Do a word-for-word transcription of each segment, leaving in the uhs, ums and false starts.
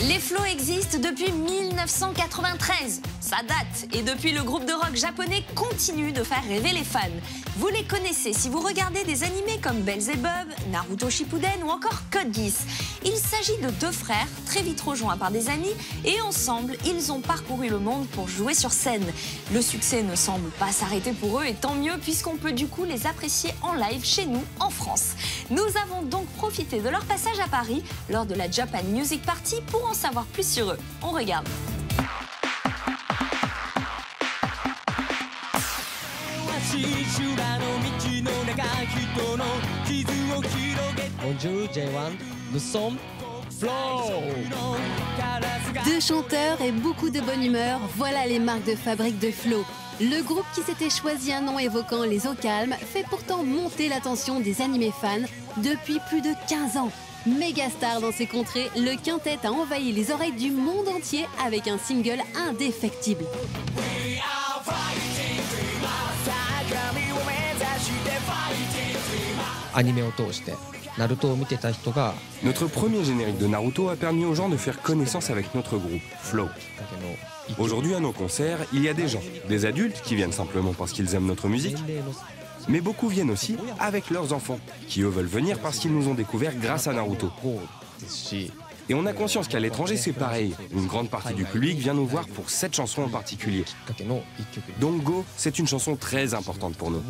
Les Flow existent depuis mille neuf cent quatre-vingt-treize. Ça date. Et depuis, le groupe de rock japonais continue de faire rêver les fans. Vous les connaissez si vous regardez des animés comme Beelzebub, Naruto Shippuden ou encore Code Geass. Il s'agit de deux frères très vite rejoints par des amis et ensemble, ils ont parcouru le monde pour jouer sur scène. Le succès ne semble pas s'arrêter pour eux et tant mieux puisqu'on peut du coup les apprécier en live chez nous en France. Nous avons donc profité de leur passage à Paris lors de la Japan Music Party pour en savoir plus sur eux. On regarde. Bonjour J un, nous sommes Flow. Deux chanteurs et beaucoup de bonne humeur, voilà les marques de fabrique de Flow. Le groupe qui s'était choisi un nom évoquant les eaux calmes fait pourtant monter l'attention des animés fans depuis plus de quinze ans. Méga star dans ces contrées, le quintet a envahi les oreilles du monde entier avec un single indéfectible. Notre premier générique de Naruto a permis aux gens de faire connaissance avec notre groupe, Flow. Aujourd'hui, à nos concerts, il y a des gens, des adultes qui viennent simplement parce qu'ils aiment notre musique, mais beaucoup viennent aussi avec leurs enfants, qui eux veulent venir parce qu'ils nous ont découverts grâce à Naruto. Et on a conscience qu'à l'étranger, c'est pareil. Une grande partie du public vient nous voir pour cette chanson en particulier. Donc Go, c'est une chanson très importante pour nous.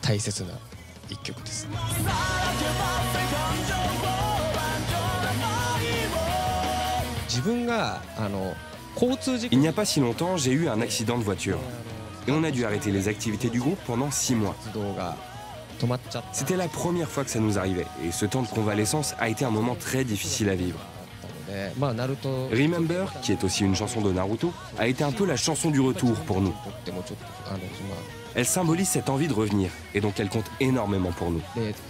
Il n'y a pas si longtemps, j'ai eu un accident de voiture. Et on a dû arrêter les activités du groupe pendant six mois. C'était la première fois que ça nous arrivait. Et ce temps de convalescence a été un moment très difficile à vivre. Remember, qui est aussi une chanson de Naruto, a été un peu la chanson du retour pour nous. Elle symbolise cette envie de revenir, et donc elle compte énormément pour nous.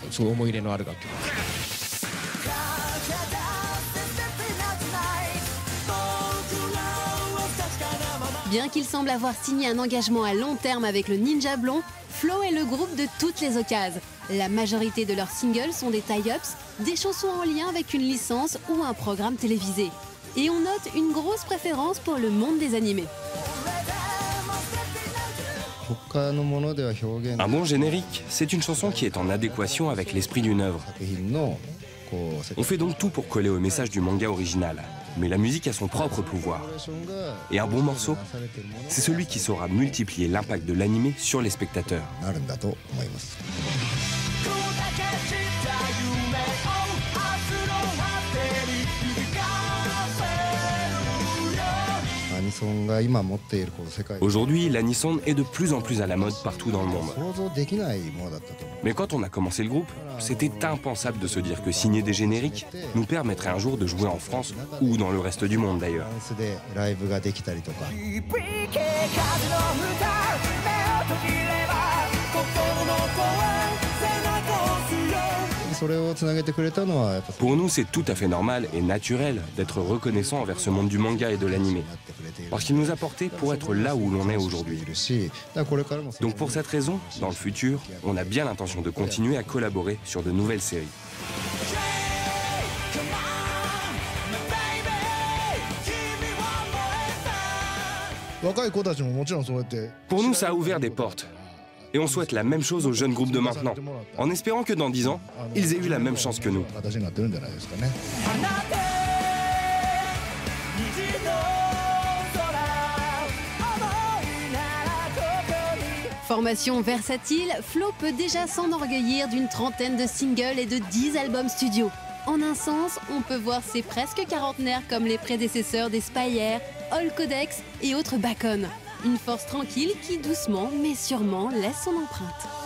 Bien qu'il semble avoir signé un engagement à long terme avec le Ninja Blond, Flow est le groupe de toutes les occasions. La majorité de leurs singles sont des tie-ups, des chansons en lien avec une licence ou un programme télévisé. Et on note une grosse préférence pour le monde des animés. Un bon générique, c'est une chanson qui est en adéquation avec l'esprit d'une œuvre. On fait donc tout pour coller au message du manga original. Mais la musique a son propre pouvoir. Et un bon morceau, c'est celui qui saura multiplier l'impact de l'animé sur les spectateurs. Aujourd'hui, l'anisong est de plus en plus à la mode partout dans le monde. Mais quand on a commencé le groupe, c'était impensable de se dire que signer des génériques nous permettrait un jour de jouer en France ou dans le reste du monde d'ailleurs. Pour nous, c'est tout à fait normal et naturel d'être reconnaissant envers ce monde du manga et de l'animé, parce qu'il nous a porté pour être là où l'on est aujourd'hui. Donc pour cette raison, dans le futur, on a bien l'intention de continuer à collaborer sur de nouvelles séries. Pour nous, ça a ouvert des portes. Et on souhaite la même chose aux jeunes groupes de maintenant, en espérant que dans dix ans, ils aient eu la même chance que nous. Formation versatile, Flow peut déjà s'enorgueillir d'une trentaine de singles et de dix albums studio. En un sens, on peut voir ces presque quarantenaires comme les prédécesseurs des Spyer, All Codex et autres Bacon. Une force tranquille qui doucement mais sûrement laisse son empreinte.